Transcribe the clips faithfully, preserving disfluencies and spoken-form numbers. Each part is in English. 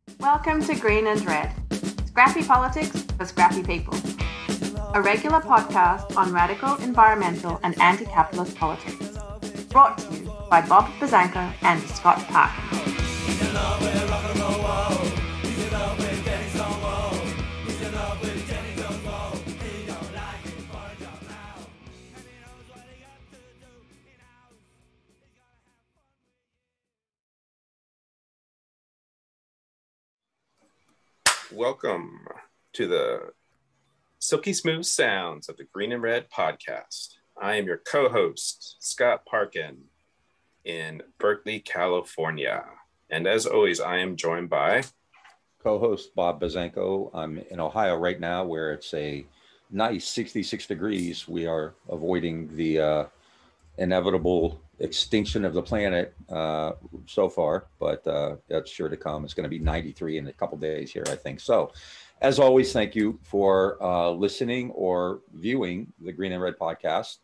Welcome to Green and Red, scrappy politics for scrappy people. A regular podcast on radical environmental and anti-capitalist politics. Brought to you by Bob Bazanko and Scott Parkin. Welcome to the silky smooth sounds of the Green and Red podcast. I am your co-host, Scott Parkin, in Berkeley, California. And as always, I am joined by co-host Bob Bazanko. I'm in Ohio right now where it's a nice sixty-six degrees. We are avoiding the uh, inevitable extinction of the planet uh, so far, but uh, that's sure to come. It's going to be ninety-three in a couple days here, I think. So as always, thank you for uh, listening or viewing the Green and Red podcast.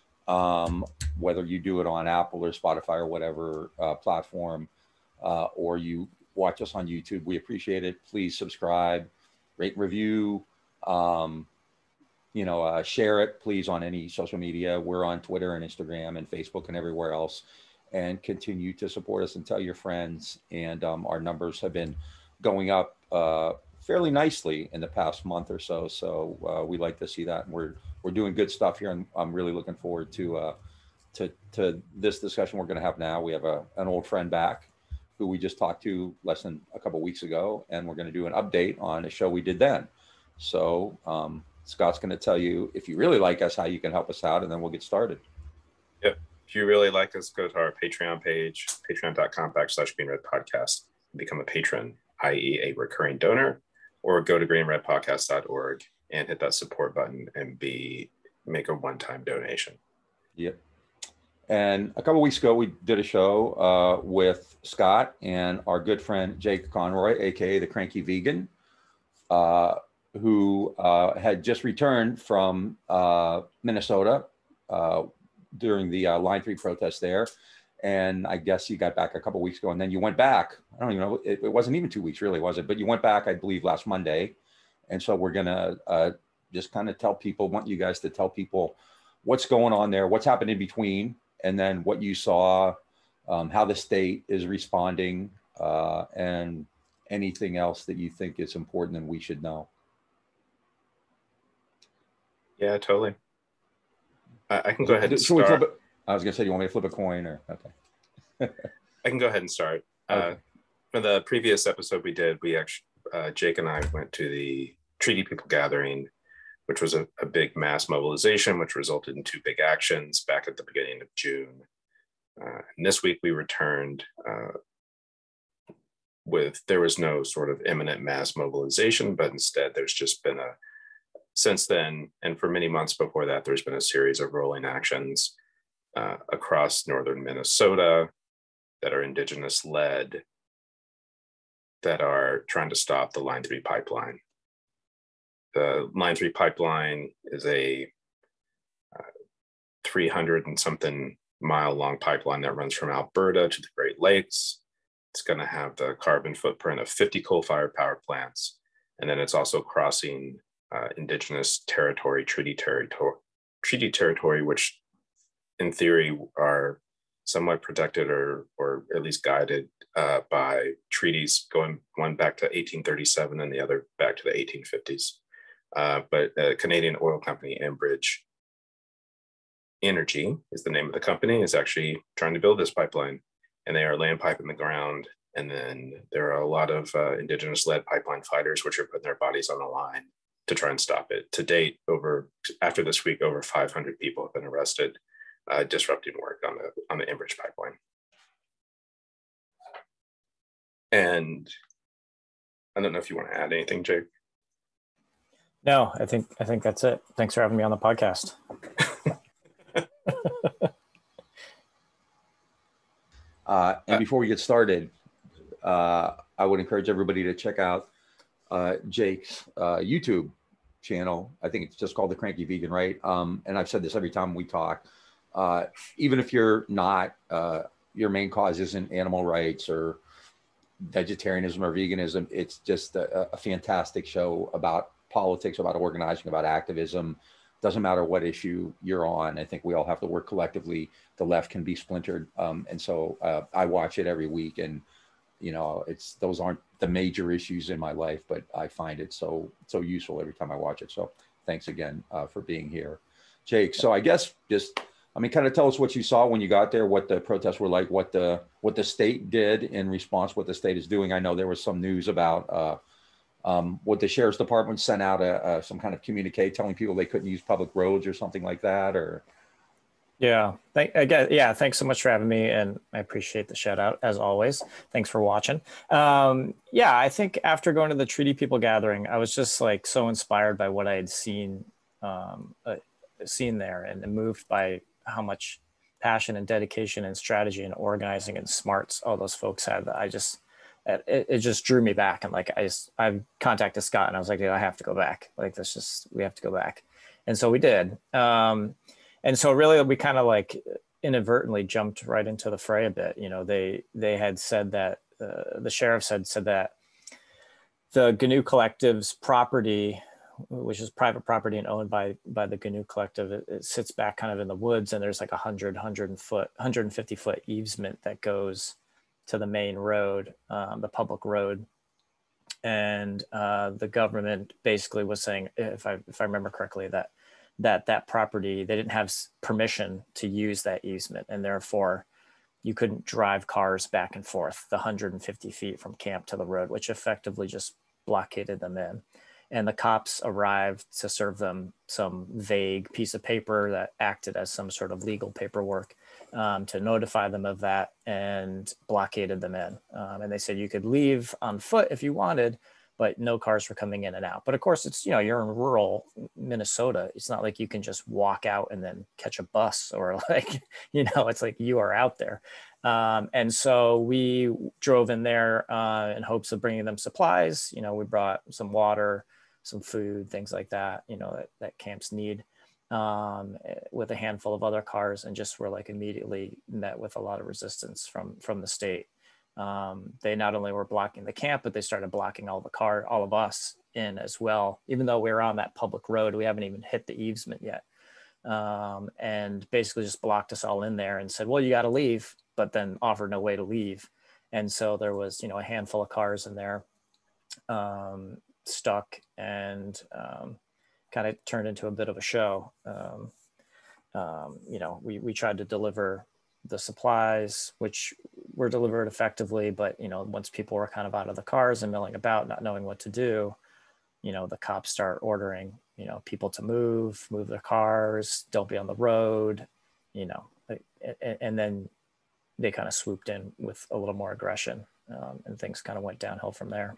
Um, whether you do it on Apple or Spotify or whatever uh, platform, uh, or you watch us on YouTube, we appreciate it. Please subscribe, rate, review, um, you know, uh, share it, please, on any social media. We're on Twitter and Instagram and Facebook and everywhere else, and continue to support us and tell your friends. And um, our numbers have been going up uh, fairly nicely in the past month or so. So uh, we like to see that. And we're we're doing good stuff here, and I'm really looking forward to uh, to to this discussion we're going to have now. We have a an old friend back who we just talked to less than a couple of weeks ago, and we're going to do an update on a show we did then. So um, Scott's going to tell you, if you really like us, how you can help us out, and then we'll get started. Yep. If you really like us, go to our Patreon page, patreon.com backslash Green Red Podcast, and become a patron, that is a recurring donor, or go to green red podcast dot org and hit that support button and be make a one-time donation. Yep. And a couple of weeks ago, we did a show uh, with Scott and our good friend Jake Conroy, aka the Cranky Vegan, uh, who uh, had just returned from uh, Minnesota uh, during the uh, Line three protest there. And I guess you got back a couple of weeks ago, and then you went back. I don't even know, it, it wasn't even two weeks really, was it? But you went back, I believe, last Monday. And so we're gonna uh, just kind of tell people, want you guys to tell people what's going on there, what's happened in between, and then what you saw, um, how the state is responding, uh, and anything else that you think is important and we should know. Yeah, totally. I, I can go ahead and Should we start. flip it? I was gonna say, you want me to flip a coin or okay? I can go ahead and start. Okay. Uh, for the previous episode we did, we actually, uh, Jake and I went to the Treaty People Gathering, which was a, a big mass mobilization, which resulted in two big actions back at the beginning of June. Uh, and this week we returned uh, with, there was no sort of imminent mass mobilization, but instead there's just been a, since then, and for many months before that, there's been a series of rolling actions uh, across northern Minnesota that are Indigenous led, that are trying to stop the Line three pipeline. The Line three pipeline is a uh, three hundred and something mile long pipeline that runs from Alberta to the Great Lakes. It's going to have the carbon footprint of fifty coal-fired power plants. And then it's also crossing uh, Indigenous territory, treaty territory, treaty territory, which in theory are somewhat protected or, or at least guided uh, by treaties going one back to eighteen thirty-seven and the other back to the eighteen fifties. Uh, but a Canadian oil company, Enbridge Energy is the name of the company, is actually trying to build this pipeline, and they are laying pipe in the ground. And then there are a lot of uh, Indigenous-led pipeline fighters, which are putting their bodies on the line to try and stop it. To date, over after this week, over five hundred people have been arrested, uh, disrupting work on the on the Enbridge pipeline. And I don't know if you want to add anything, Jake. No, I think I think that's it. Thanks for having me on the podcast. uh, and before we get started, uh, I would encourage everybody to check out uh, Jake's uh, YouTube channel. I think it's just called the Cranky Vegan, right? Um, and I've said this every time we talk. Uh, even if you're not, uh, your main cause isn't animal rights or vegetarianism or veganism. It's just a, a fantastic show about politics, about organizing, about activism. Doesn't matter what issue you're on. I think we all have to work collectively. The left can be splintered. Um, and so uh, I watch it every week, and, you know, it's, those aren't the major issues in my life, but I find it so, so useful every time I watch it. So thanks again uh, for being here, Jake. So I guess just, I mean, kind of tell us what you saw when you got there, what the protests were like, what the, what the state did in response, what the state is doing. I know there was some news about uh, um, what the sheriff's department sent out a, a, some kind of communique telling people they couldn't use public roads or something like that, or. Yeah, thank, again, yeah, thanks so much for having me, and I appreciate the shout out as always. Thanks for watching. Um, yeah, I think after going to the Treaty People gathering, I was just like so inspired by what I had seen, um, uh, seen there, and moved by how much passion and dedication and strategy and organizing and smarts all those folks had. That I just, it, it just drew me back, and like I just, I contacted Scott, and I was like, dude, I have to go back. Like, that's just, we have to go back, and so we did. Um, And so really we kind of like inadvertently jumped right into the fray a bit. You know, they they had said that, uh, the sheriffs had said that the Giniw Collective's property, which is private property and owned by by the Giniw Collective, it, it sits back kind of in the woods, and there's like a hundred, hundred foot, one hundred fifty foot easement that goes to the main road, um, the public road. And uh, the government basically was saying, if I if I remember correctly, that that that property, they didn't have permission to use that easement, and therefore you couldn't drive cars back and forth the one hundred fifty feet from camp to the road, which effectively just blockaded them in. And the cops arrived to serve them some vague piece of paper that acted as some sort of legal paperwork um, to notify them of that, and blockaded them in. Um, and they said you could leave on foot if you wanted, but no cars were coming in and out. But of course, it's, you know, you're in rural Minnesota. It's not like you can just walk out and then catch a bus, or like, you know, it's like you are out there. Um, and so we drove in there uh, in hopes of bringing them supplies. You know, we brought some water, some food, things like that, you know, that, that camps need, um, with a handful of other cars, and just were like immediately met with a lot of resistance from, from the state. Um, they not only were blocking the camp, but they started blocking all the car, all of us in as well. Even though we were on that public road, we haven't even hit the easement yet. Um, and basically just blocked us all in there and said, well, you got to leave, but then offered no way to leave. And so there was, you know, a handful of cars in there, um, stuck, and um, kind of turned into a bit of a show. Um, um, you know, we, we tried to deliver the supplies, which were delivered effectively, but, you know, once people were kind of out of the cars and milling about, not knowing what to do, you know, the cops start ordering, you know, people to move, move their cars, don't be on the road, you know, and, and then they kind of swooped in with a little more aggression, um, and things kind of went downhill from there.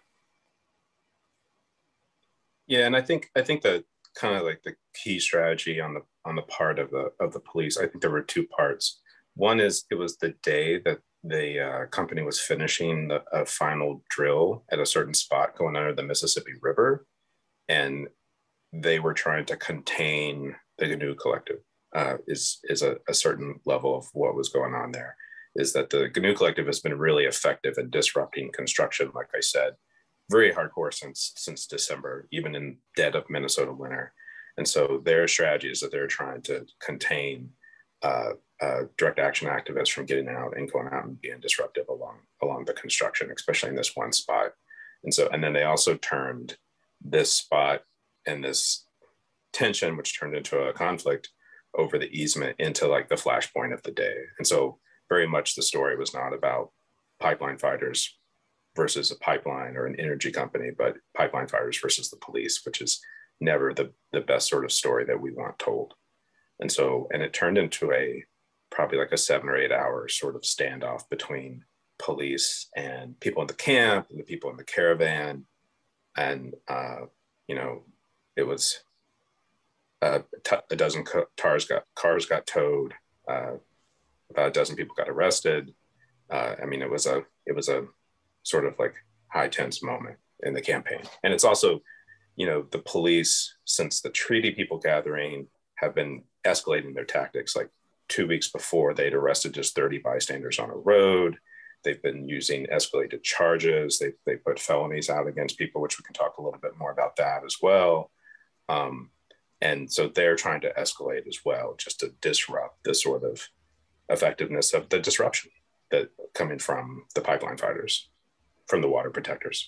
Yeah, and I think I think that kind of like the key strategy on the on the part of the of the police, I think there were two parts. One is it was the day that the uh, company was finishing the a final drill at a certain spot going under the Mississippi River, and they were trying to contain the Giniw Collective. Uh, is is a, a certain level of what was going on there. Is that the Giniw Collective has been really effective in disrupting construction, like I said, very hardcore since since December, even in dead of Minnesota winter. And so their strategy is that they're trying to contain uh, uh, direct action activists from getting out and going out and being disruptive along along the construction, especially in this one spot. And so, and then they also turned this spot and this tension, which turned into a conflict over the easement, into like the flashpoint of the day. And so very much the story was not about pipeline fighters versus a pipeline or an energy company, but pipeline fighters versus the police, which is never the, the best sort of story that we want told. And so, and it turned into a, probably like a seven or eight hour sort of standoff between police and people in the camp and the people in the caravan. And, uh, you know, it was uh, t- a dozen co- cars got, cars got towed, uh, about a dozen people got arrested. Uh, I mean, it was a, it was a sort of like high tense moment in the campaign. And it's also, you know, the police, since the Treaty People gathering, have been escalating their tactics. Like two weeks before, they'd arrested just thirty bystanders on a road. they've been using escalated charges. They they put felonies out against people, which we can talk a little bit more about that as well. Um, and so they're trying to escalate as well, just to disrupt the sort of effectiveness of the disruption that coming from the pipeline fighters, from the water protectors.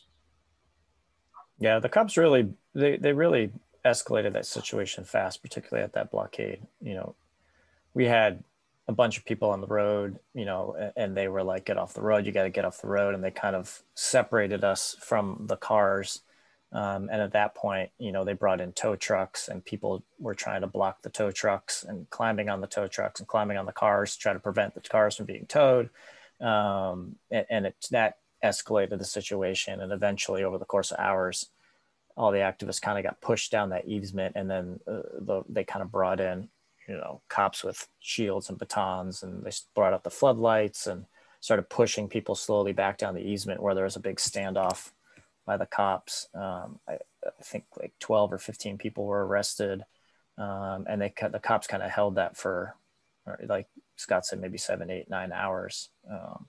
Yeah, the cops really, they, they really escalated that situation fast, particularly at that blockade. You know, we had a bunch of people on the road, you know, and they were like, get off the road, you got to get off the road. And they kind of separated us from the cars. Um, and at that point, you know, they brought in tow trucks and people were trying to block the tow trucks and climbing on the tow trucks and climbing on the cars to try to prevent the cars from being towed. Um, and, and it, that escalated the situation. And eventually over the course of hours, all the activists kind of got pushed down that easement. And then uh, the, they kind of brought in, you know, cops with shields and batons, and they brought out the floodlights and started pushing people slowly back down the easement where there was a big standoff by the cops. Um, I, I think like twelve or fifteen people were arrested. Um, and they the cops kind of held that for, like Scott said, maybe seven, eight, nine hours. Um,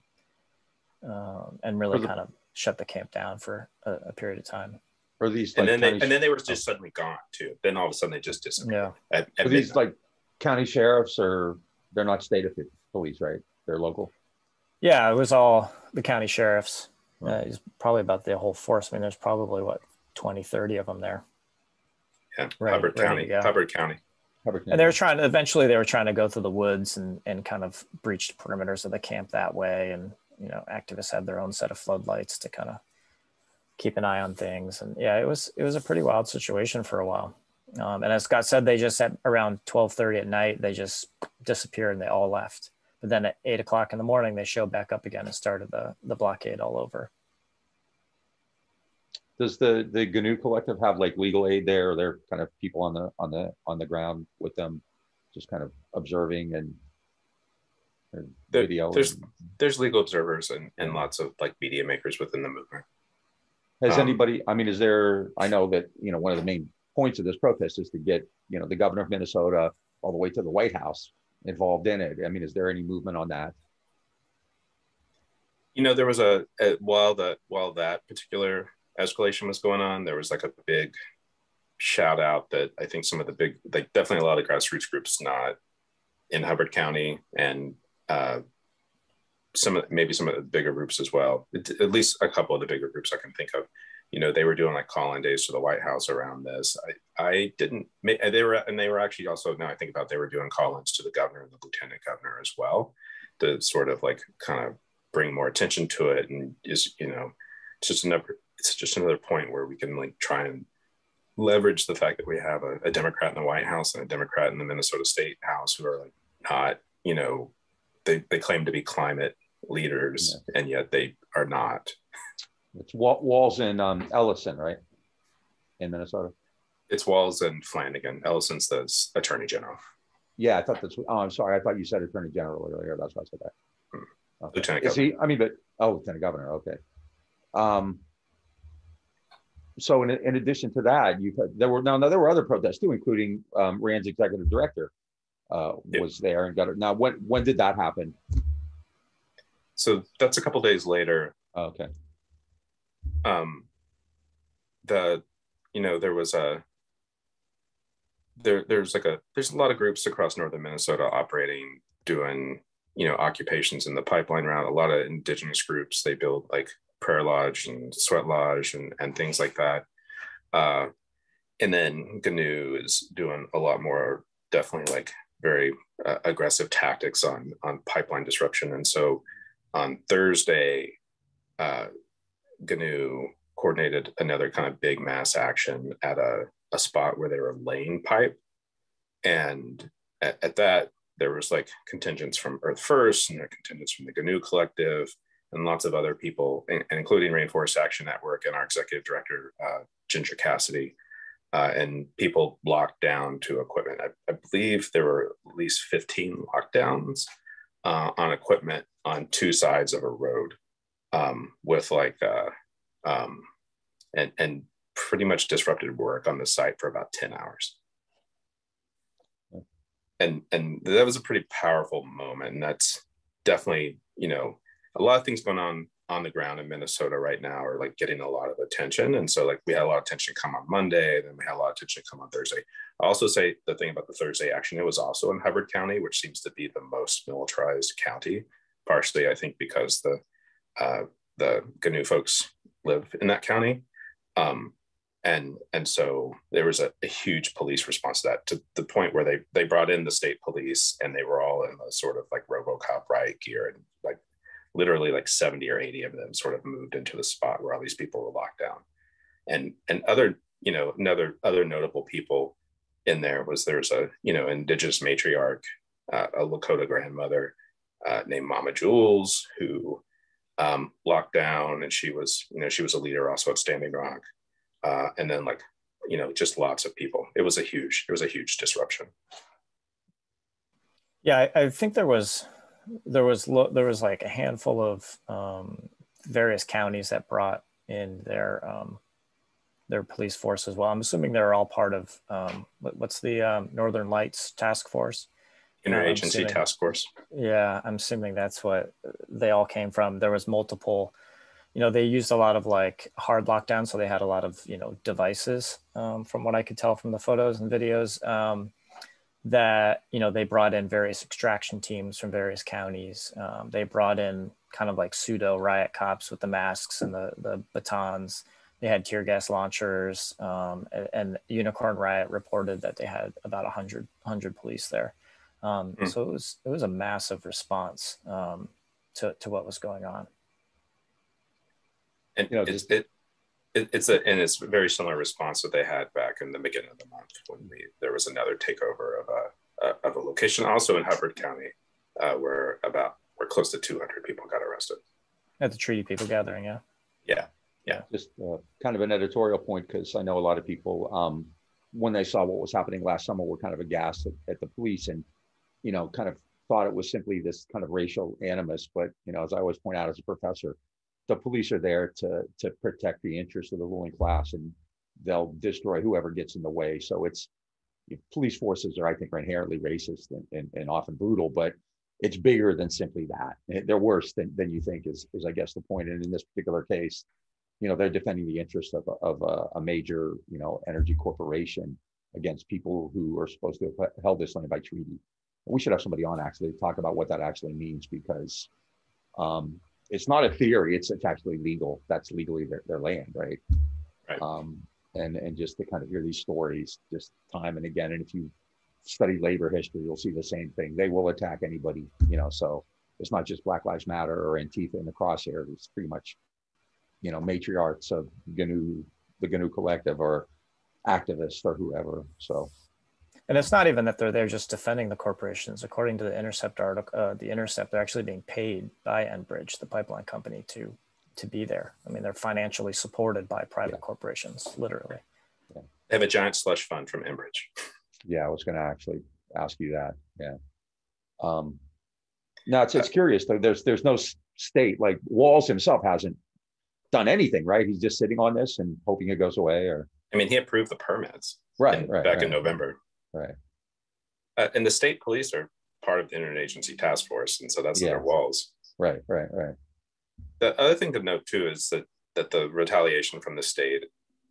um, and really the, kind of shut the camp down for a, a period of time. Are these like and then county, they and then they were just oh. suddenly gone too. Then all of a sudden they just disappeared. Yeah. At, at are these like county sheriffs, or they're not state police, right? They're local. Yeah, it was all the county sheriffs. Right. Uh, it's probably about the whole force. I mean, there's probably what twenty, thirty of them there. Yeah, right, Hubbard County. Hubbard County. Hubbard County. And they were trying to eventually they were trying to go through the woods and and kind of breach the perimeters of the camp that way. And you know, activists had their own set of floodlights to kind of keep an eye on things. And yeah, it was it was a pretty wild situation for a while. Um, and as Scott said, they just at around twelve thirty at night, they just disappeared and they all left. But then at eight o'clock in the morning, they showed back up again and started the, the blockade all over. Does the, the Giniw Collective have like legal aid there? Or they're kind of people on the on the on the ground with them, just kind of observing and, and there, video? There's and, there's legal observers and, and lots of like media makers within the movement. Has um, anybody? I mean, is there? I know that you know one of the main points of this protest is to get you know the governor of Minnesota all the way to the White House involved in it. I mean, is there any movement on that? You know, there was a, a while that while that particular escalation was going on, there was like a big shout out that I think some of the big, like definitely a lot of grassroots groups not in Hubbard County, and uh, some of maybe some of the bigger groups as well. It, at least a couple of the bigger groups I can think of. You know, they were doing like call-in days to the White House around this. I, I didn't, they were, and they were actually also, now I think about, they were doing call-ins to the governor and the lieutenant governor as well, to sort of like kind of bring more attention to it. And is, you know, it's just another, it's just another point where we can like try and leverage the fact that we have a, a Democrat in the White House and a Democrat in the Minnesota State House who are like not, you know, they, they claim to be climate leaders, yeah. and yet they are not. It's Walls in um, Ellison, right? In Minnesota. It's Walls and Flanagan. Ellison's the attorney general. Yeah, I thought that's. Oh, I'm sorry. I thought you said attorney general earlier. That's why I said that. Hmm. Okay. Lieutenant Is governor. he? I mean, but oh, lieutenant governor. Okay. Um. So in, in addition to that, you there were now, now there were other protests too, including um, Rand's executive director uh, yep. was there and got it. Now, when when did that happen? So that's a couple days later. Oh, okay. Um, the, you know, there was a, there, there's like a, there's a lot of groups across northern Minnesota operating, doing, you know, occupations in the pipeline route. A lot of indigenous groups, they build like prayer lodge and sweat lodge and, and things like that. Uh, and then Giniw is doing a lot more, definitely like very uh, aggressive tactics on, on pipeline disruption. And so on Thursday, uh, Giniw coordinated another kind of big mass action at a, a spot where they were laying pipe. And at, at that, there was like contingents from Earth First and there contingents from the Giniw Collective and lots of other people, and, including Rainforest Action Network and our executive director, uh, Ginger Cassidy, uh, and people locked down to equipment. I, I believe there were at least fifteen lockdowns uh, on equipment on two sides of a road. Um, with like, uh, um, and, and pretty much disrupted work on the site for about ten hours. And, and that was a pretty powerful moment. And that's definitely, you know, a lot of things going on on the ground in Minnesota right now are like getting a lot of attention. And so like we had a lot of attention come on Monday, then we had a lot of attention come on Thursday. I also say the thing about the Thursday action, it was also in Hubbard County, which seems to be the most militarized county, partially I think because the uh, the Giniw folks live in that county. Um, and and so there was a, a huge police response to that, to the point where they they brought in the state police and they were all in a sort of like RoboCop riot gear, and like literally like seventy or eighty of them sort of moved into the spot where all these people were locked down. And and other, you know, another other notable people in there was there's a, you know, Indigenous matriarch, uh, a Lakota grandmother uh, named Mama Jules, who um, locked down, and she was, you know, she was a leader also at Standing Rock. Uh, and then like, you know, just lots of people. It was a huge, it was a huge disruption. Yeah, I, I think there was, there was, lo- there was like a handful of um, various counties that brought in their, um, their police force as well. I'm assuming they're all part of, um, what, what's the um, Northern Lights Task Force? Interagency assuming, Task Force. Yeah, I'm assuming that's what they all came from. There was multiple, you know, they used a lot of like hard lockdown. So they had a lot of, you know, devices um, from what I could tell from the photos and videos um, that, you know, they brought in various extraction teams from various counties. Um, they brought in kind of like pseudo riot cops with the masks and the, the batons. They had tear gas launchers, um, and, and Unicorn Riot reported that they had about a hundred, hundred police there. Um, mm. So it was, it was a massive response um, to, to what was going on. And you know, it's, it, it, it's a, and it's a very similar response that they had back in the beginning of the month when we, there was another takeover of a, a of a location also in Hubbard County, uh, where about, where close to two hundred people got arrested. At the Treaty People Gathering, yeah. Yeah, yeah. Just uh, kind of an editorial point, because I know a lot of people, um, when they saw what was happening last summer, were kind of aghast at, at the police and, you know, kind of thought it was simply this kind of racial animus. But, you know, as I always point out as a professor, the police are there to to protect the interests of the ruling class, and they'll destroy whoever gets in the way. So it's, police forces are, I think, are inherently racist and, and, and often brutal, but it's bigger than simply that. They're worse than, than you think is, is, I guess, the point. And in this particular case, you know, they're defending the interests of, of a, a major, you know, energy corporation against people who are supposed to have held this land by treaty. We should have somebody on actually to talk about what that actually means, because um, it's not a theory, it's, it's actually legal. That's legally their, their land, right? Right. Um, and, and just to kind of hear these stories just time and again. And if you study labor history, you'll see the same thing. They will attack anybody, you know, so it's not just Black Lives Matter or Antifa in the crosshairs. It's pretty much, you know, matriarchs of Giniw, the Giniw Collective, or activists or whoever, so. And it's not even that they're there just defending the corporations. According to the Intercept article, uh, the Intercept, they're actually being paid by Enbridge, the pipeline company, to to be there. I mean, they're financially supported by private yeah. corporations, literally. Yeah. They have a giant slush fund from Enbridge. Yeah, I was going to actually ask you that. Yeah. Um, no, it's it's curious though. There's there's no state, like Walls himself hasn't done anything, right? He's just sitting on this and hoping it goes away. Or I mean, he approved the permits, right? in, right back right. in November. Right. Uh, and the state police are part of the interagency task force, and so that's yeah. under Walls. Right, right, right. The other thing to note too is that that the retaliation from the state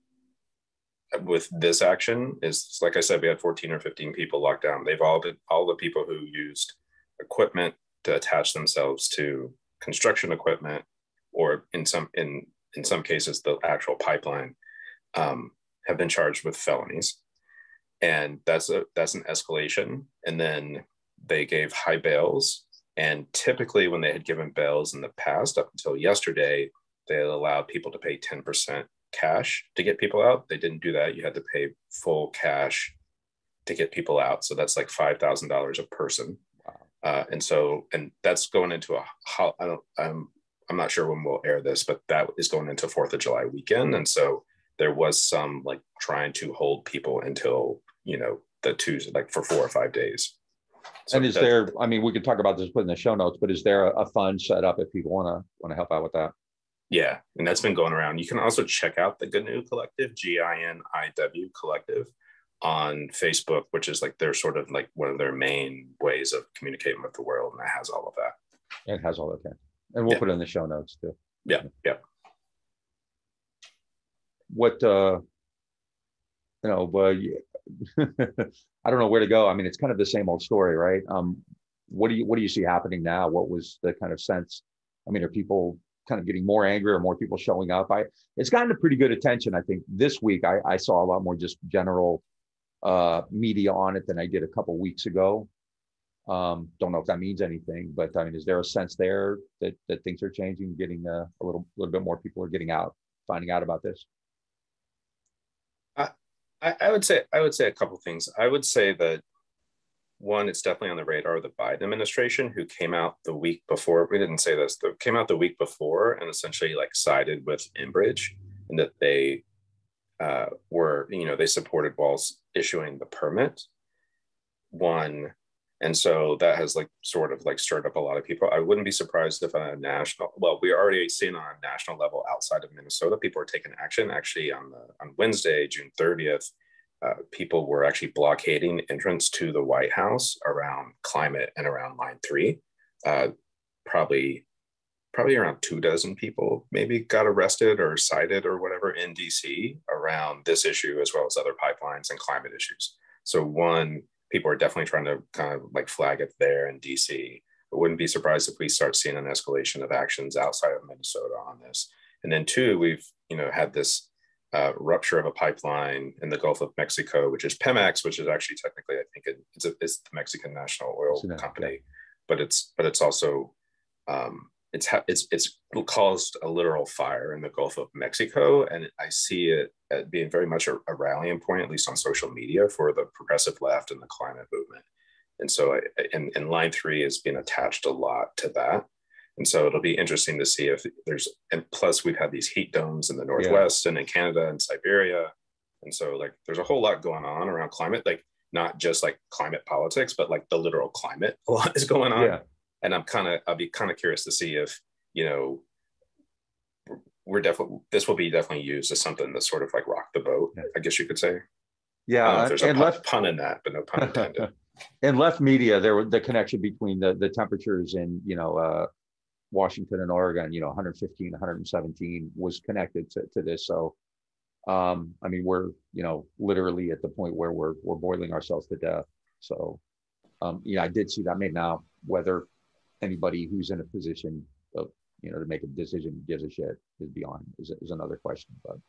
with this action is, like I said, we had fourteen or fifteen people locked down. They've all been, all the people who used equipment to attach themselves to construction equipment, or in some in in some cases the actual pipeline, um, have been charged with felonies. And that's a that's an escalation. And then they gave high bails. And typically when they had given bails in the past, up until yesterday, they had allowed people to pay ten percent cash to get people out. They didn't do that. You had to pay full cash to get people out. So that's like five thousand dollars a person. Wow. Uh, and so, and that's going into a, I don't, I'm, I'm not sure when we'll air this, but that is going into fourth of July weekend. And so there was some like trying to hold people until, you know, the Tuesday, like for four or five days. So and is there, I mean, we could talk about this, put in the show notes, but is there a, a fund set up if people want to want to help out with that? Yeah, and that's been going around. You can also check out the Giniw Collective, G I N I W Collective, on Facebook, which is like they're sort of like one of their main ways of communicating with the world, and it has all of that. It has all of that. And we'll yeah. put it in the show notes too. Yeah, yeah. What, uh, you know, uh, I don't know where to go. I mean, it's kind of the same old story, right? Um, what do you, what do you see happening now? What was the kind of sense? I mean, are people kind of getting more angry or more people showing up? I, it's gotten a pretty good attention. I think this week I, I saw a lot more just general uh, media on it than I did a couple weeks ago. Um, don't know if that means anything, but I mean, is there a sense there that, that things are changing, getting uh, a little, little bit more people are getting out, finding out about this? I, I would say, I would say a couple things. I would say that one, it's definitely on the radar of the Biden administration, who came out the week before. We didn't say this, but came out the week before and essentially like sided with Enbridge, and that they uh, were, you know, they supported Walz issuing the permit. One. And so that has like sort of like stirred up a lot of people. I wouldn't be surprised if on a national, well, we already seen on a national level outside of Minnesota, people are taking action. Actually, on the on Wednesday, June thirtieth, uh, people were actually blockading entrance to the White House around climate and around Line Three. Uh, probably, probably around two dozen people maybe got arrested or cited or whatever in D C around this issue, as well as other pipelines and climate issues. So one, people are definitely trying to kind of like flag it there in D C. I wouldn't be surprised if we start seeing an escalation of actions outside of Minnesota on this. And then two, we've, you know, had this uh, rupture of a pipeline in the Gulf of Mexico, which is Pemex, which is actually technically, I think it, it's, a, it's the Mexican National Oil That, Company, yeah. but it's, but it's also, um, it's, ha- it's, it's caused a literal fire in the Gulf of Mexico. And I see it as being very much a, a rallying point, at least on social media, for the progressive left and the climate movement. And so, I, and, and Line Three is being attached a lot to that. And so it'll be interesting to see if there's, and plus we've had these heat domes in the Northwest yeah. and in Canada and Siberia. And so like, there's a whole lot going on around climate, like not just like climate politics, but like the literal climate a lot is going on. Yeah. And I'm kind of, I'll be kind of curious to see if, you know, we're definitely, this will be definitely used as something to sort of like rock the boat, yeah. I guess you could say. Yeah. I don't know if there's and a pun, left, pun in that, but no pun intended. In left media, there was the connection between the, the temperatures in, you know, uh, Washington and Oregon, you know, one fifteen, one seventeen was connected to, to this. So, um, I mean, we're, you know, literally at the point where we're, we're boiling ourselves to death. So, um, yeah, I did see that. Maybe now whether anybody who's in a position of, you know, to make a decision gives a shit is beyond, is, is another question. But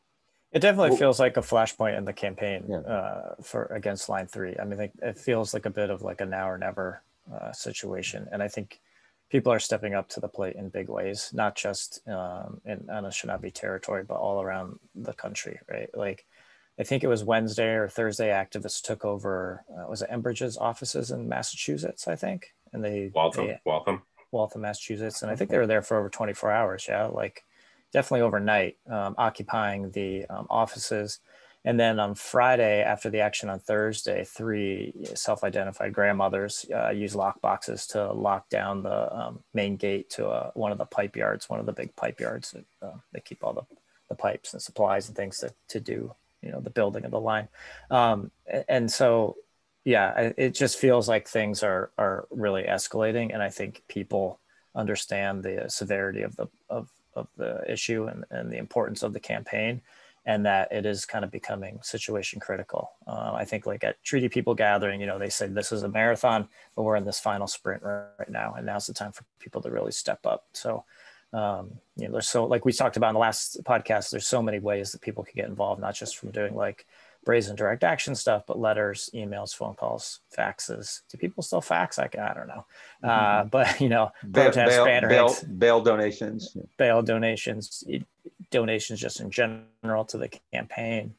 it definitely well, feels like a flashpoint in the campaign yeah. uh, for against Line Three. I mean, it, it feels like a bit of like a now or never uh, situation. And I think people are stepping up to the plate in big ways, not just um, in Anishinaabe territory, but all around the country, right? Like, I think it was Wednesday or Thursday, activists took over, uh, was it Enbridge's offices in Massachusetts, I think? And they- Waltham, they, Waltham. Waltham, Massachusetts. And I think they were there for over twenty-four hours, yeah? Like, definitely overnight, um, occupying the um, offices. And then on Friday, after the action on Thursday, three self-identified grandmothers uh, used lock boxes to lock down the um, main gate to uh, one of the pipe yards, one of the big pipe yards. That, uh, they keep all the, the pipes and supplies and things to, to do, you know, the building of the line. Um, and so, yeah, it just feels like things are are really escalating. And I think people understand the severity of the of, of the issue and, and the importance of the campaign, and that it is kind of becoming situation critical. Uh, I think like at Treaty People Gathering, you know, they said this is a marathon, but we're in this final sprint right, right now. And now's the time for people to really step up. So, um, you know, there's so, like we talked about in the last podcast, there's so many ways that people can get involved, not just from doing like brazen direct action stuff, but letters, emails, phone calls, faxes. Do people still fax? I, I don't know. Uh, mm-hmm. But, you know, protests, bail, banner bail, hits, bail donations, bail donations, donations just in general to the campaign.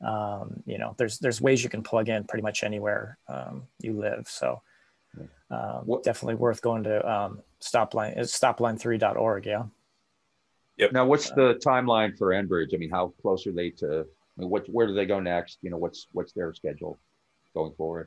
Um, you know, there's there's ways you can plug in pretty much anywhere um, you live. So um, definitely worth going to um, Stopline, it's stop line three dot org. Yeah. Yep. Now, what's the timeline for Enbridge? I mean, how close are they to? I mean, what where do they go next? You know, what's what's their schedule going forward?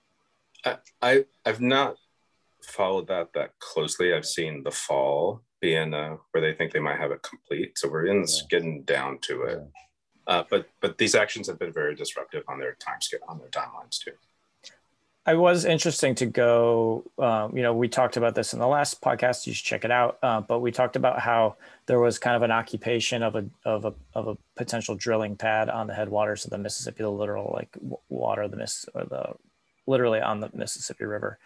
I, I I've not followed that that closely. I've seen the fall being uh, where they think they might have it complete. So we're in yeah. getting down to it. Yeah. Uh, but but these actions have been very disruptive on their time scale, on their timelines too. I was interesting to go, um, you know, we talked about this in the last podcast, you should check it out. Uh, but we talked about how there was kind of an occupation of a, of a, of a potential drilling pad on the headwaters of the Mississippi, the literal like w- water of the Miss or the literally on the Mississippi River.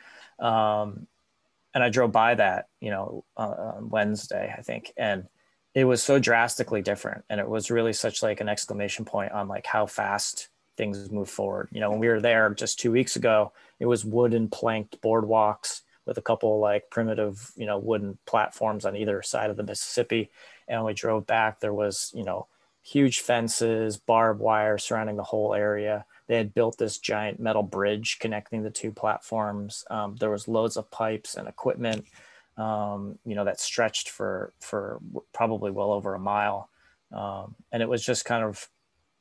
Um, and I drove by that, you know, uh, on Wednesday, I think. And it was so drastically different. And it was really such like an exclamation point on like how fast things move forward. You know, when we were there just two weeks ago, it was wooden planked boardwalks with a couple like primitive, you know, wooden platforms on either side of the Mississippi. And when we drove back, there was, you know, huge fences, barbed wire surrounding the whole area. They had built this giant metal bridge connecting the two platforms. Um, there was loads of pipes and equipment, um, you know, that stretched for, for probably well over a mile. Um, and it was just kind of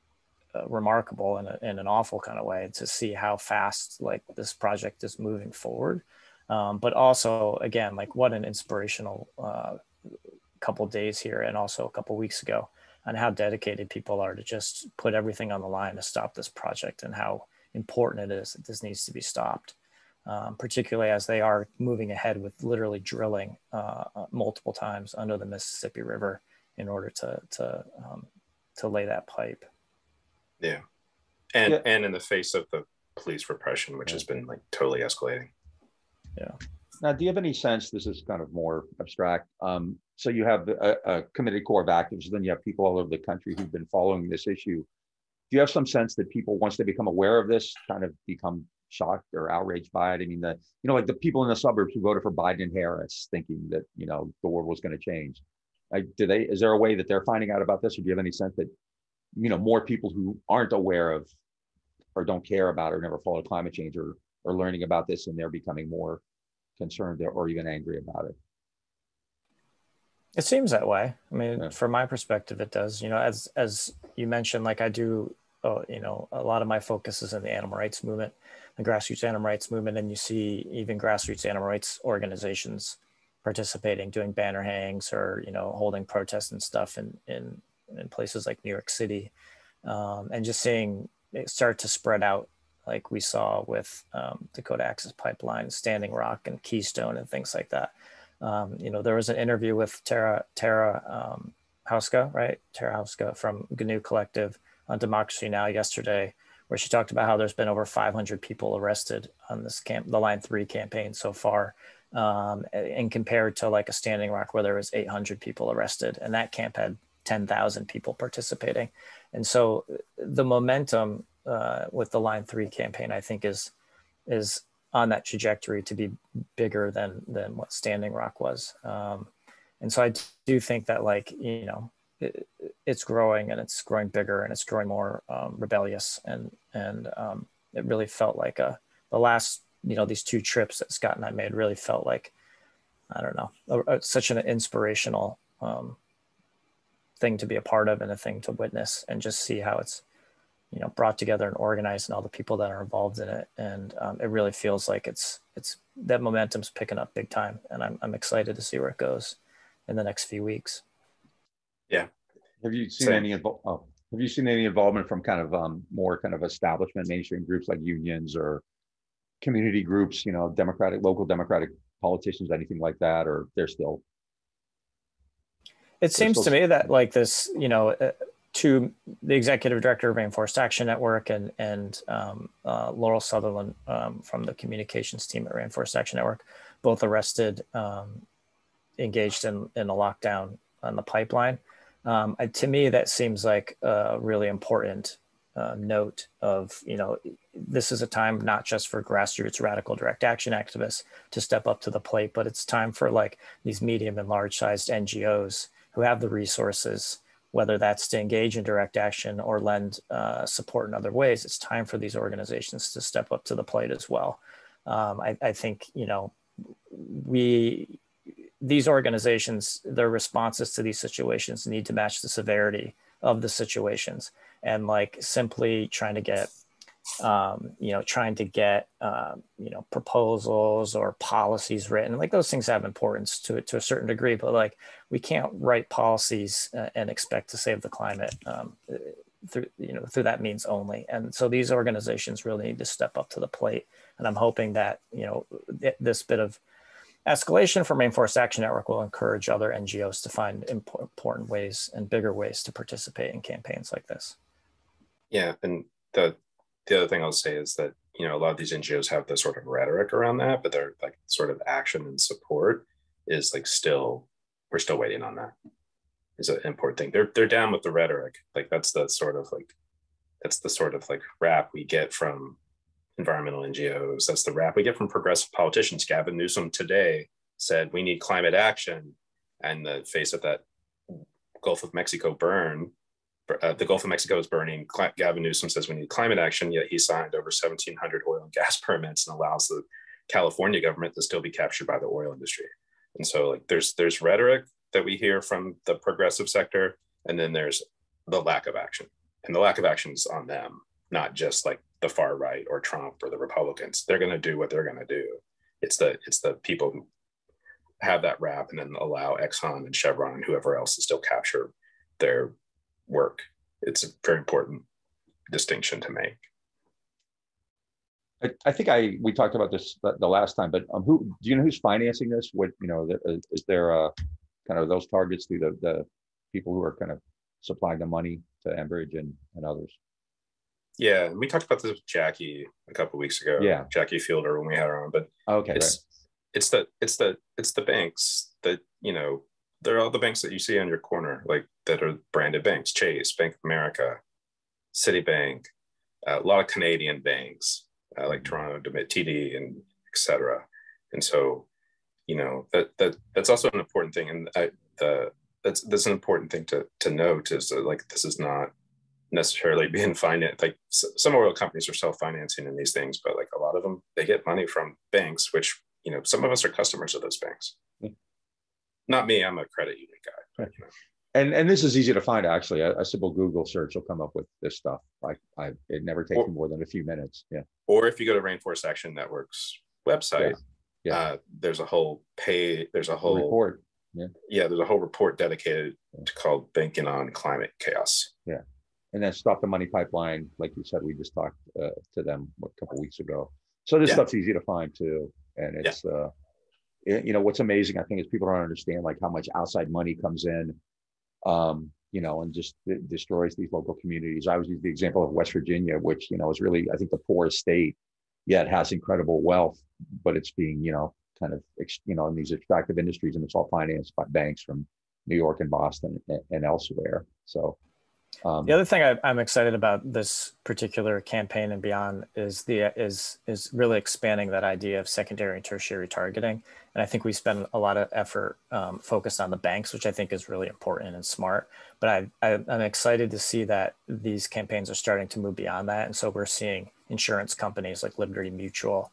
uh, remarkable in, a, in an awful kind of way to see how fast like this project is moving forward. Um, but also, again, like what an inspirational uh, couple days here and also a couple weeks ago, and how dedicated people are to just put everything on the line to stop this project, and how important it is that this needs to be stopped, um, particularly as they are moving ahead with literally drilling uh, multiple times under the Mississippi River in order to to um, to lay that pipe. Yeah, and Yeah. and in the face of the police repression, which Yeah. has been like totally escalating. Yeah. Now, do you have any sense, this is kind of more abstract, um, so you have a, a committed core of activists, then you have people all over the country who've been following this issue. Do you have some sense that people, once they become aware of this, kind of become shocked or outraged by it? I mean, the, you know, like the people in the suburbs who voted for Biden and Harris thinking that, you know, the world was going to change. Like, do they, is there a way that they're finding out about this? Or do you have any sense that, you know, more people who aren't aware of or don't care about or never followed climate change or, or learning about this and they're becoming more concerned or even angry about it? It seems that way. I mean, Yeah. from my perspective, it does. You know, as as you mentioned, like I do, uh, you know, a lot of my focus is in the animal rights movement, the grassroots animal rights movement, and you see even grassroots animal rights organizations participating, doing banner hangs or you know holding protests and stuff in in, in places like New York City, um, and just seeing it start to spread out, like we saw with um, Dakota Access Pipeline, Standing Rock, and Keystone, and things like that. Um, you know, there was an interview with Tara Tara um, Hauska, right? Tara Hauska from Giniw Collective on Democracy Now! Yesterday, where she talked about how there's been over five hundred people arrested on this camp, the Line Three campaign so far, um, and compared to like a Standing Rock where there was eight hundred people arrested, and that camp had ten thousand people participating. And so the momentum uh, with the Line Three campaign, I think, is is on that trajectory to be bigger than than what Standing Rock was. Um, and so I do think that, like, you know, it, it's growing and it's growing bigger and it's growing more um, rebellious. And and um, it really felt like a, the last, you know, these two trips that Scott and I made really felt like, I don't know, a, a, such an inspirational um, thing to be a part of and a thing to witness and just see how it's, you know, brought together and organized and all the people that are involved in it. And um, it really feels like it's, it's that momentum's picking up big time. And I'm, I'm excited to see where it goes in the next few weeks. Yeah. Have you seen Same. any, oh, have you seen any involvement from kind of um, more kind of establishment mainstream groups like unions or community groups, you know, Democratic, local Democratic politicians, anything like that, or they're still? It seems to me that like this, you know, uh, to the executive director of Rainforest Action Network and and um, uh, Laurel Sutherland um, from the communications team at Rainforest Action Network, both arrested, um, engaged in, in a lockdown on the pipeline. Um, I, to me, that seems like a really important uh, note of, you know, this is a time not just for grassroots radical direct action activists to step up to the plate, but it's time for like these medium and large sized N G Os who have the resources, whether that's to engage in direct action or lend uh, support in other ways. It's time for these organizations to step up to the plate as well. Um, I, I think, you know, we, these organizations, their responses to these situations need to match the severity of the situations. And like simply trying to get, um, you know, trying to get, um, you know, proposals or policies written, like those things have importance to it to a certain degree, but like we can't write policies uh, and expect to save the climate um, through, you know, through that means only. And so these organizations really need to step up to the plate And I'm hoping that, you know, th this bit of escalation from Rainforest Action Network will encourage other N G Os to find impo important ways and bigger ways to participate in campaigns like this. Yeah, and the the other thing I'll say is that, you know, a lot of these N G Os have this sort of rhetoric around that, but their like sort of action and support is like still, we're still waiting on that. Is an important thing. They're they're down with the rhetoric. Like that's the sort of like that's the sort of like rap we get from environmental N G Os. That's the rap we get from progressive politicians. Gavin Newsom today said we need climate action, and the face of that Gulf of Mexico burn, uh, the Gulf of Mexico is burning. Gavin Newsom says we need climate action, yet he signed over seventeen hundred oil and gas permits and allows the California government to still be captured by the oil industry. And so like there's there's rhetoric that we hear from the progressive sector, and then there's the lack of action. And the lack of action is on them, not just like the far right or Trump or the Republicans. They're going to do what they're going to do. It's the it's the people who have that rap and then allow Exxon and Chevron and whoever else to still capture their work. It's a very important distinction to make. I, I think I we talked about this the, the last time, but um, who do you know who's financing this? What you know, is, is there a kind of those targets through the the people who are kind of supplying the money to Enbridge and, and others? Yeah, we talked about this with Jackie a couple of weeks ago. Yeah, Jackie Fielder when we had her on. But okay, it's right. it's the it's the it's the banks that, you know, they're all the banks that you see on your corner, like that are branded banks: Chase, Bank of America, Citibank, uh, a lot of Canadian banks uh, like Toronto, T D, and et cetera. And so, you know, that that that's also an important thing, and I, the that's that's an important thing to to note is that like this is not necessarily being financed. Like some oil companies are self-financing in these things, but like a lot of them, they get money from banks, which, you know, some of us are customers of those banks. Mm-hmm. Not me, I'm a credit union guy. But, you know. And and this is easy to find actually. A, a simple Google search will come up with this stuff. Like I, it never takes or, me more than a few minutes. Yeah. Or if you go to Rainforest Action Network's website, yeah. Yeah. Uh, there's a whole pay. There's a whole a report. Yeah. Yeah. There's a whole report dedicated yeah. to called "Banking on Climate Chaos." Yeah. And then Stop the Money Pipeline, like you said, we just talked uh, to them a couple of weeks ago. So this yeah. stuff's easy to find too, and it's yeah. uh, it, you know, what's amazing I think is people don't understand like how much outside money comes in, um, you know, and just it destroys these local communities. I always use the example of West Virginia, which you know is really I think the poorest state, yet has incredible wealth, but it's being you know kind of you know in these extractive industries, and it's all financed by banks from New York and Boston and, and elsewhere. So. Um, the other thing I, I'm excited about this particular campaign and beyond is the is is really expanding that idea of secondary and tertiary targeting. And I think we spend a lot of effort um, focused on the banks, which I think is really important and smart. But I, I, I'm excited to see that these campaigns are starting to move beyond that. And so we're seeing insurance companies like Liberty Mutual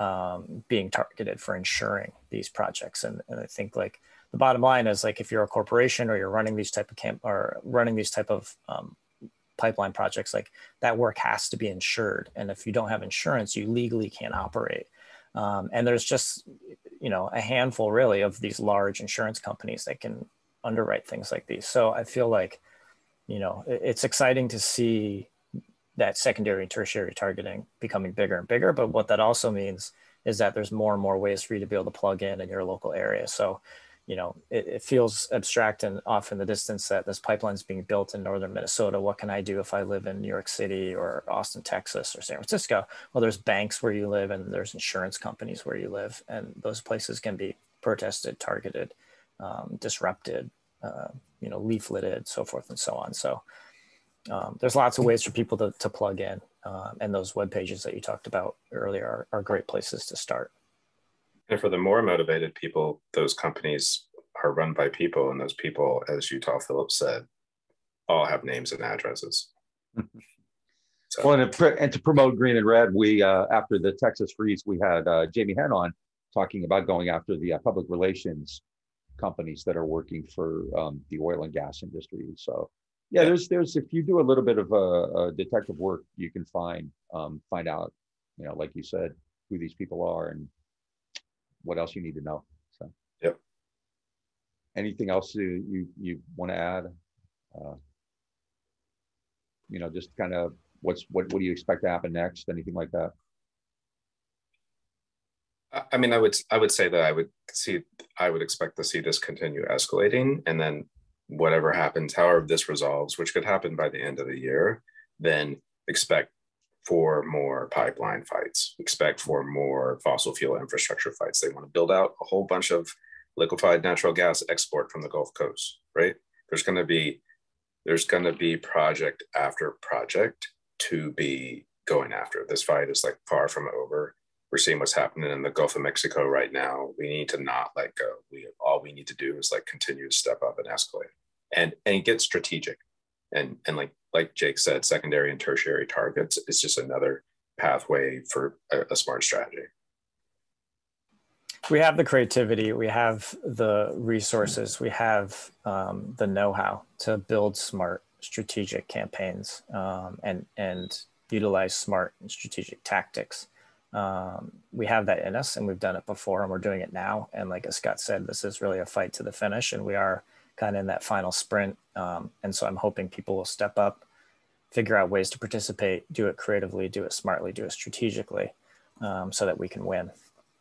um, being targeted for insuring these projects. And, and I think like, the bottom line is like if you're a corporation or you're running these type of camp or running these type of um, pipeline projects, like that work has to be insured. And if you don't have insurance, you legally can't operate. Um, and there's just, you know, a handful really of these large insurance companies that can underwrite things like these. So I feel like, you know, it's exciting to see that secondary and tertiary targeting becoming bigger and bigger. But what that also means is that there's more and more ways for you to be able to plug in in your local area. So you know, it, it feels abstract and off in the distance that this pipeline is being built in northern Minnesota. What can I do if I live in New York City or Austin, Texas, or San Francisco? Well, there's banks where you live and there's insurance companies where you live, and those places can be protested, targeted, um, disrupted, uh, you know, leafleted, so forth and so on. So um, there's lots of ways for people to, to plug in, um, and those web pages that you talked about earlier are, are great places to start. And for the more motivated people, those companies are run by people, and those people, as Utah Phillips said, all have names and addresses. So. Well, and to, and to promote green and red, we uh, after the Texas freeze, we had uh, Jamie Henn on talking about going after the uh, public relations companies that are working for um, the oil and gas industry. So, yeah, yeah, there's there's if you do a little bit of uh, detective work, you can find um, find out, you know, like you said, who these people are and what else you need to know. So, yep. Anything else you you, you want to add? Uh, you know, just kind of what's what what do you expect to happen next? Anything like that? I mean, I would I would say that I would see I would expect to see this continue escalating, and then whatever happens, however this resolves, which could happen by the end of the year, then expect for more pipeline fights, expect for more fossil fuel infrastructure fights. They want to build out a whole bunch of liquefied natural gas export from the Gulf Coast, right? There's going to be there's going to be project after project to be going after. This fight is like far from over. We're seeing what's happening in the Gulf of Mexico right now. We need to not let go. We all we need to do is like continue to step up and escalate, and and get strategic, and and like like Jake said, secondary and tertiary targets is just another pathway for a, a smart strategy. We have the creativity, we have the resources, we have um, the know-how to build smart strategic campaigns um, and and utilize smart and strategic tactics. Um, we have that in us, and we've done it before, and we're doing it now. And like as Scott said, this is really a fight to the finish, and we are kind of in that final sprint. Um, and so I'm hoping people will step up, figure out ways to participate, do it creatively, do it smartly, do it strategically, um, so that we can win.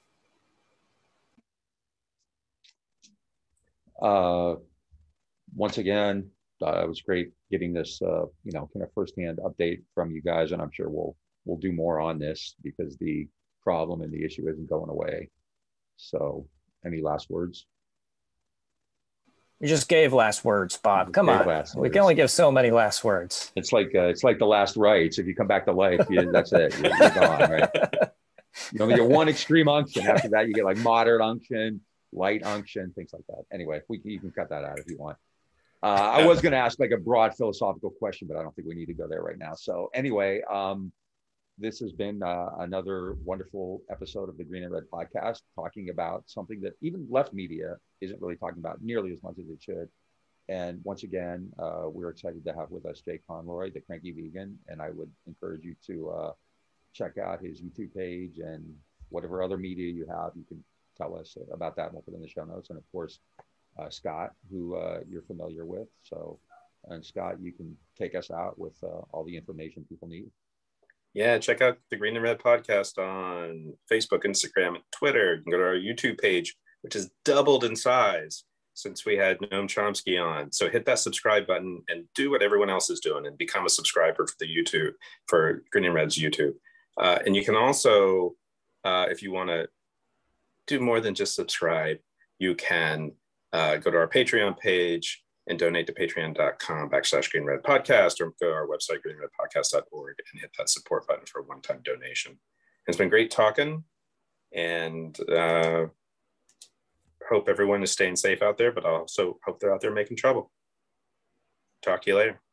Uh, once again, uh, it was great getting this, uh, you know, kind of firsthand update from you guys, and I'm sure we'll we'll do more on this because the problem and the issue isn't going away. So, any last words? You just gave last words, Bob. Come on, we words. can only give so many last words. It's like uh, it's like the last rites. If you come back to life, you, that's it. You're, you're gone, right? You only get one extreme unction. After that, you get like moderate unction, light unction, things like that. Anyway, we can, you can cut that out if you want. Uh, I was going to ask like a broad philosophical question, but I don't think we need to go there right now. So anyway, um, this has been uh, another wonderful episode of the Green and Red podcast, talking about something that even left media isn't really talking about nearly as much as it should. And once again, uh, we're excited to have with us Jake Conroy, the Cranky Vegan, and I would encourage you to uh, check out his YouTube page and whatever other media you have. You can tell us about that, and we'll put in the show notes. And of course, uh, Scott, who uh, you're familiar with. So, and Scott, you can take us out with uh, all the information people need. Yeah, check out the Green and Red podcast on Facebook, Instagram, and Twitter. You can go to our YouTube page, which has doubled in size since we had Noam Chomsky on. So hit that subscribe button and do what everyone else is doing and become a subscriber for the YouTube, for Green and Red's YouTube. Uh, and you can also, uh, if you want to do more than just subscribe, you can uh, go to our Patreon page and donate to patreon.com backslash Green Red Podcast, or go to our website, green red podcast dot org, and hit that support button for a one-time donation. It's been great talking, and uh, hope everyone is staying safe out there, but I also hope they're out there making trouble. Talk to you later.